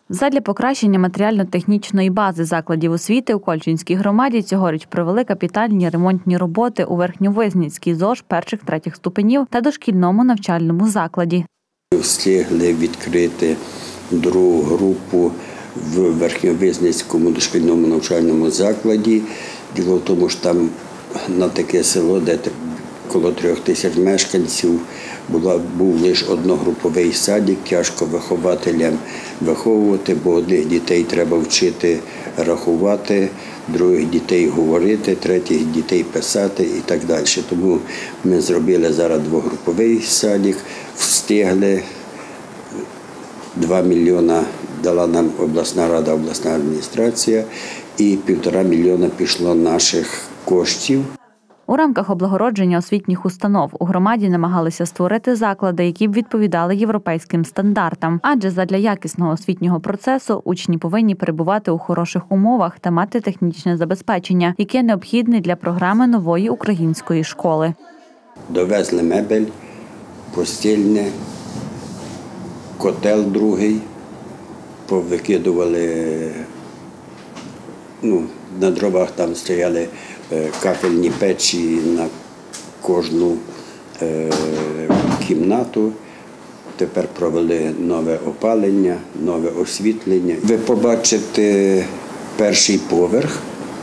Задля покращення матеріально-технічної бази закладів освіти у Кольчинській громаді цьогоріч провели капітальні ремонтні роботи у Верхньовизницькій ЗОШ перших-третіх ступенів та дошкільному навчальному закладі. Встигли відкрити другу групу в Верхньовизницькому дошкільному навчальному закладі. Діло в тому, що там на таке село, де коло 3000 мешканців, був лише одногруповий садик, тяжко вихователям виховувати, бо одних дітей треба вчити рахувати, других дітей говорити, третіх дітей писати і так далі. Тому ми зробили зараз двогруповий садик, встигли, 2 мільйони дала нам обласна рада, обласна адміністрація і 1,5 мільйона пішло наших коштів. У рамках облагородження освітніх установ у громаді намагалися створити заклади, які б відповідали європейським стандартам. Адже задля якісного освітнього процесу учні повинні перебувати у хороших умовах та мати технічне забезпечення, яке необхідне для програми нової української школи. Довезли мебель, постільне, котел другий, повикидували, на дровах там стояли кафельні печі на кожну кімнату. Тепер провели нове опалення, нове освітлення. Ви побачите перший поверх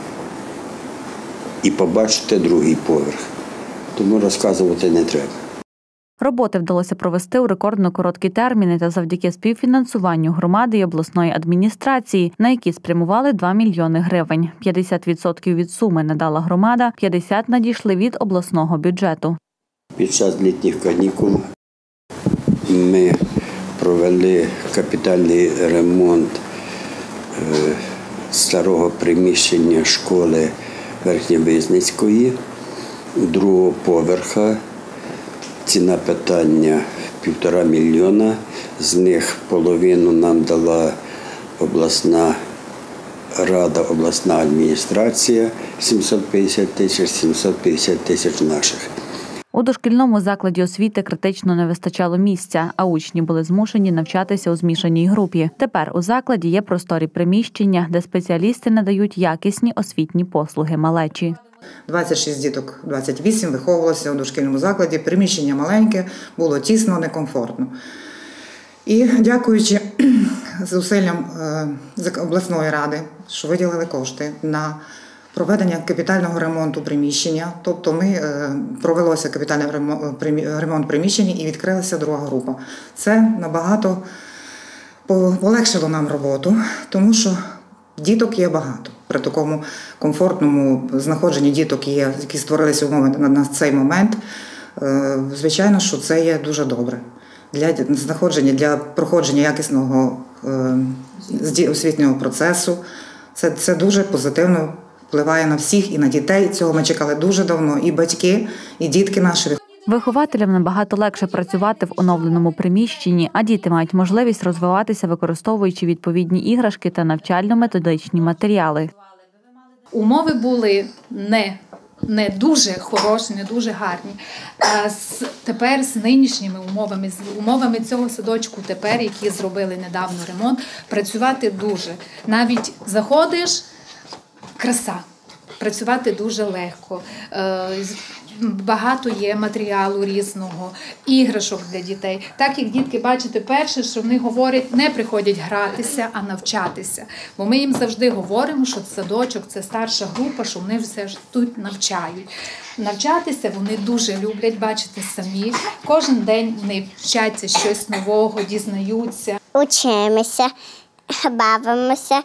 і побачите другий поверх. Тому розказувати не треба. Роботи вдалося провести у рекордно короткі терміни та завдяки співфінансуванню громади і обласної адміністрації, на які спрямували 2 мільйони гривень. 50% від суми надала громада, 50% надійшли від обласного бюджету. Під час літніх канікул ми провели капітальний ремонт старого приміщення школи Верхньовизницької, другого поверха. Ціна питання 1,5 мільйона, з них половину нам дала обласна рада, обласна адміністрація, 750 тисяч, 750 тисяч наших. У дошкільному закладі освіти критично не вистачало місця, а учні були змушені навчатися у змішаній групі. Тепер у закладі є просторі приміщення, де спеціалісти надають якісні освітні послуги малечі. 26 діток, 28 виховувалося у дошкільному закладі. Приміщення маленьке, було тісно, некомфортно. І дякуючи зусиллям обласної ради, що виділили кошти на проведення капітального ремонту приміщення. Тобто провелося капітальний ремонт приміщення і відкрилася друга група. Це набагато полегшило нам роботу, тому що діток є багато. При такому комфортному знаходженні діток, які створилися умови на цей момент, звичайно, що це є дуже добре. Для проходження якісного освітнього процесу це дуже позитивно впливає на всіх і на дітей. Цього ми чекали дуже давно, і батьки, і дітки наші. Вихователям набагато легше працювати в оновленому приміщенні, а діти мають можливість розвиватися, використовуючи відповідні іграшки та навчально-методичні матеріали. Умови були не дуже хороші, не дуже гарні. А тепер з нинішніми умовами, з умовами цього садочку тепер, які зробили недавно ремонт, працювати дуже. Навіть заходиш – краса. Працювати дуже легко. Багато є матеріалу різного, іграшок для дітей. Так як дітки, бачите, перше, що вони говорять, не приходять гратися, а навчатися. Бо ми їм завжди говоримо, що садочок – це старша група, що вони все ж тут навчають. Навчатися вони дуже люблять, бачите самі. Кожен день вони вчаться щось нового, дізнаються. Учимося, бавимося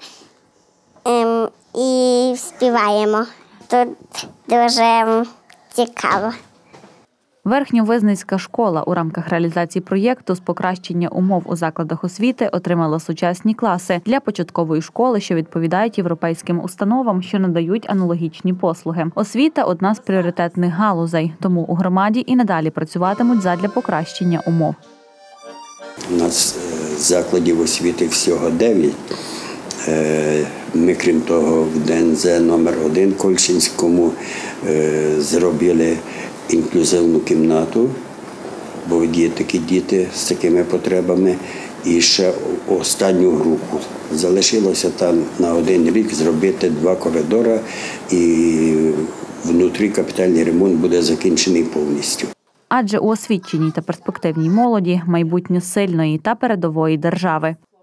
і співаємо. Тут дуже цікаво. Верхньовизницька школа у рамках реалізації проєкту з покращення умов у закладах освіти отримала сучасні класи для початкової школи, що відповідають європейським установам, що надають аналогічні послуги. Освіта – одна з пріоритетних галузей, тому у громаді і надалі працюватимуть задля покращення умов. У нас закладів освіти всього 9. Ми, крім того, в ДНЗ номер 1 Кольчинському зробили інклюзивну кімнату, бо є такі діти з такими потребами. і ще останню групу. Залишилося там на 1 рік зробити 2 коридори, і внутрі капітальний ремонт буде закінчений повністю. Адже у освіченій та перспективній молоді майбутнє сильної та передової держави.